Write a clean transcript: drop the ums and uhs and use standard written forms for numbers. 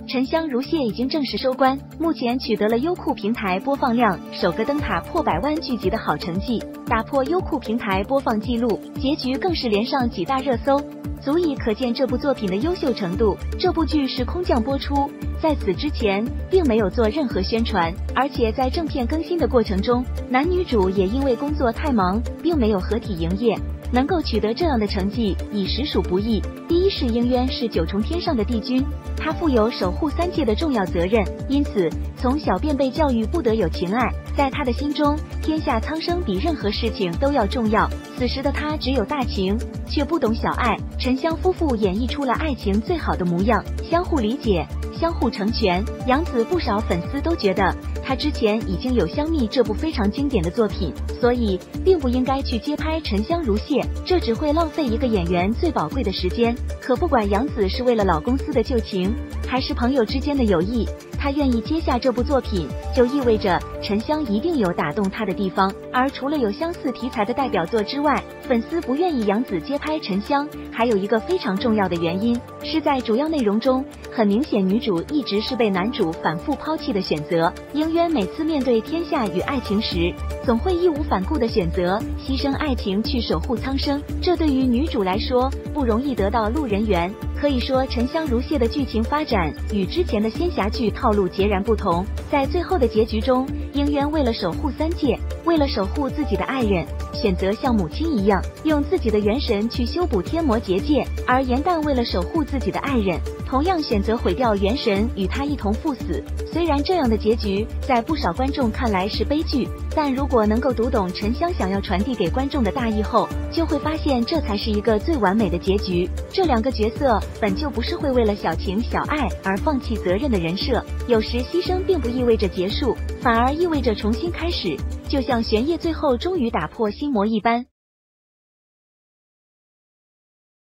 沉香如屑已经正式收官，目前取得了优酷平台播放量首个灯塔破100万剧集的好成绩，打破优酷平台播放记录，结局更是连上几大热搜，足以可见这部作品的优秀程度。这部剧是空降播出，在此之前并没有做任何宣传，而且在正片更新的过程中，男女主也因为工作太忙，并没有合体营业。能够取得这样的成绩已实属不易。第一是应渊是9重天上的帝君，他负有守护3界的重要责任，因此从小便被教育不得有情爱，在他的心中，天下苍生比任何事情都要重要。此时的他只有大情，却不懂小爱。沉香夫妇演绎出了爱情最好的模样，相互理解，相互成全。杨紫不少粉丝都觉得他之前已经有香蜜这部非常经典的作品，所以并不应该去接拍沉香如屑，这只会浪费一个演员最宝贵的时间。可不管杨紫是为了老公司的旧情，还是朋友之间的友谊，她愿意接下这部作品，就意味着沉香一定有打动她的地方。而除了有相似题材的代表作之外，粉丝不愿意杨紫接拍沉香，还有一个非常重要的原因，是在主要内容中，很明显女主一直是被男主反复抛弃的选择。应渊每次面对天下与爱情时，总会义无反顾地选择牺牲爱情去守护苍生，这对于女主来说不容易得到路人缘。可以说沉香如屑的剧情发展与之前的仙侠剧套路截然不同。在最后的结局中，应渊为了守护3界，为了守护自己的爱人，选择像母亲一样用自己的元神去修补天魔结界，而颜淡为了守护自己的爱人，同样选择毁掉元神与他一同赴死。虽然这样的结局在不少观众看来是悲剧，但如果能够读懂沉香想要传递给观众的大意后，就会发现这才是一个最完美的结局。这两个角色本就不是会为了小情小爱而放弃责任的人设，有时牺牲并不意味着结束，反而意味着重新开始，就像玄烨最后终于打破心魔一般。